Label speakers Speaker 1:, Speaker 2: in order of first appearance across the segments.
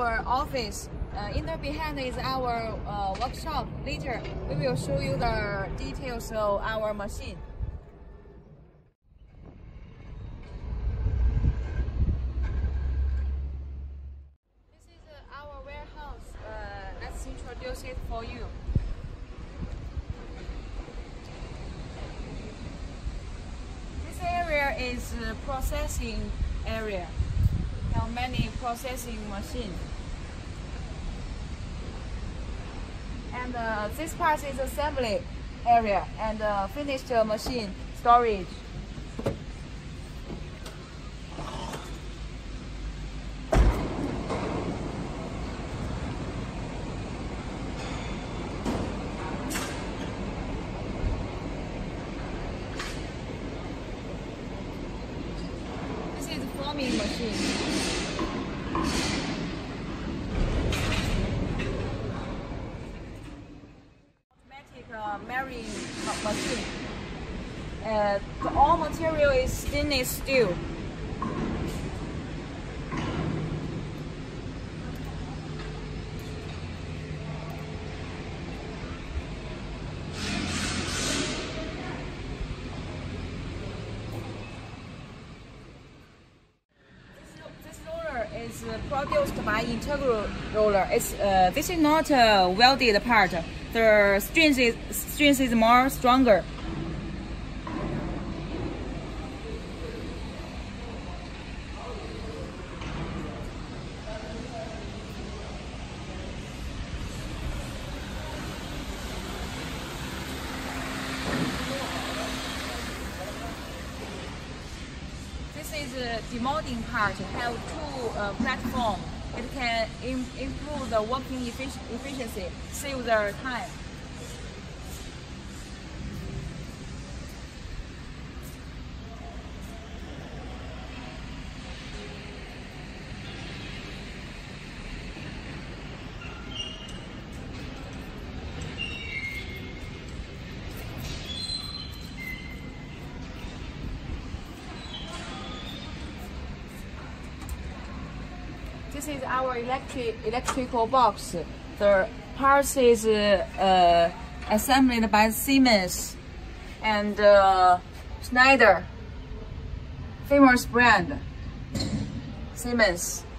Speaker 1: our office. In the behind is our workshop. Later, we will show you the details of our machine. This is our warehouse. Let's introduce it for you. This area is processing area. Have many processing machines. And this part is assembly area and finished machine storage. This is forming machine. Marrying machine. All material is stainless steel. This roller is produced by integral roller. This is not a welded part. The strength is more stronger. This is a demolding part. Have two platforms. It can improve the working efficiency, save the time. This is our electrical box. The parts is assembled by Siemens and Schneider, famous brand, Siemens.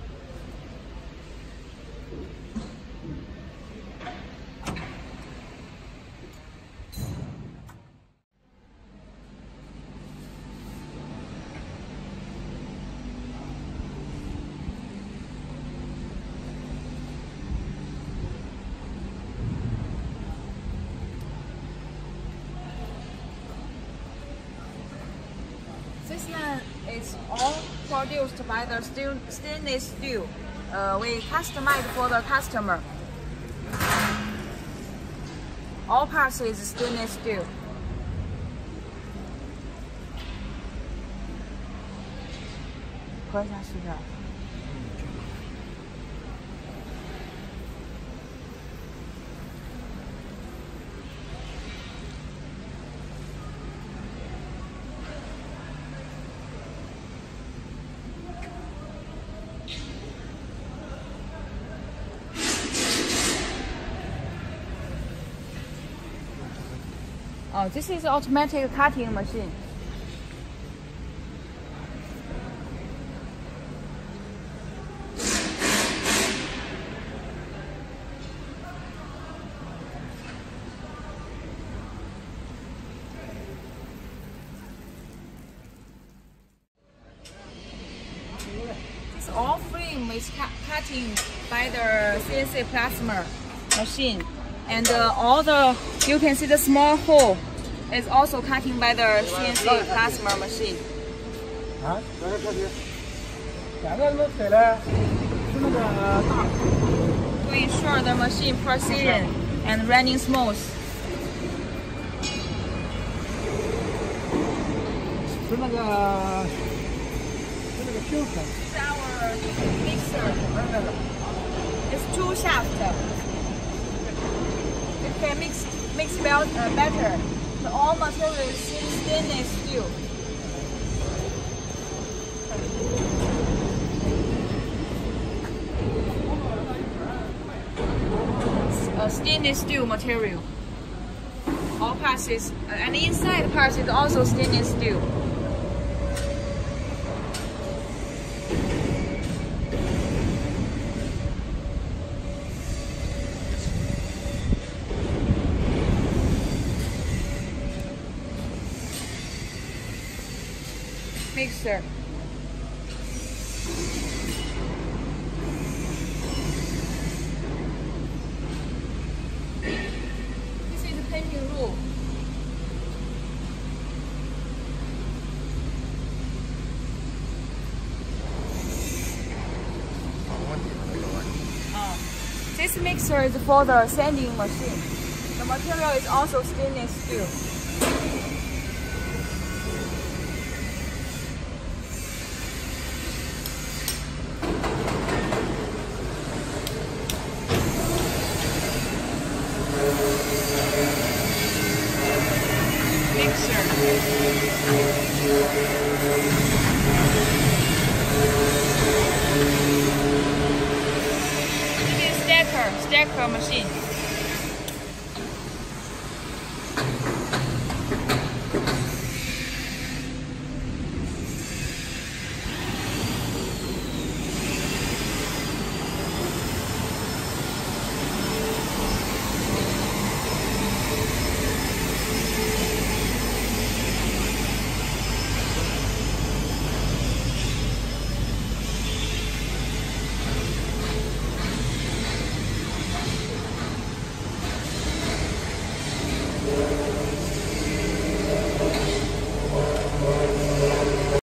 Speaker 1: This line is all produced by the stainless steel. We customize for the customer. All parts is stainless steel. Oh, this is automatic cutting machine. This all frame is cutting by the CNC plasma machine. And all the, you can see the small hole is also cutting by the CNC plasma machine. To ensure the machine precision and running smooth. This is our mixer. It's two shafts. It can mix well better. All material is stainless steel. This stainless steel material. All parts is, and inside parts is also stainless steel. Mixer. This is the painting room. This mixer is for the sanding machine. The material is also stainless steel. Mixer. This is stacker machine.